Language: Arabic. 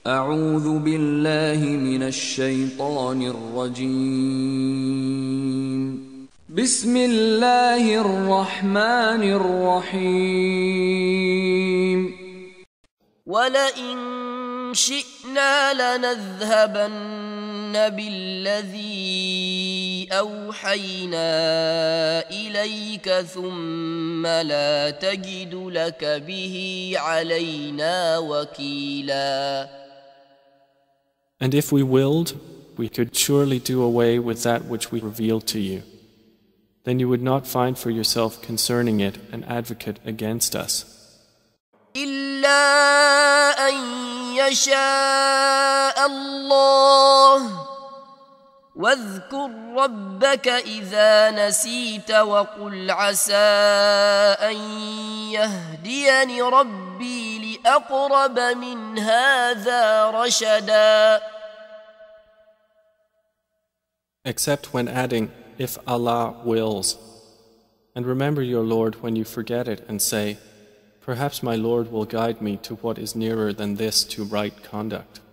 أعوذ بالله من الشيطان الرجيم. بسم الله الرحمن الرحيم. ولئن شئنا لنذهبن بالذي أوحينا إليك ثم لا تجد لك به علينا وكيلا. And if we willed, we could surely do away with that which we revealed to you. Then you would not find for yourself concerning it an advocate against us. إلا أن يشاء الله واذكر ربك إذا نسيت وقل عسى أن يهديني ربي لأقرب من هذا رشدا. Except when adding, if Allah wills. And remember your Lord when you forget it and say, perhaps my Lord will guide me to what is nearer than this to right conduct.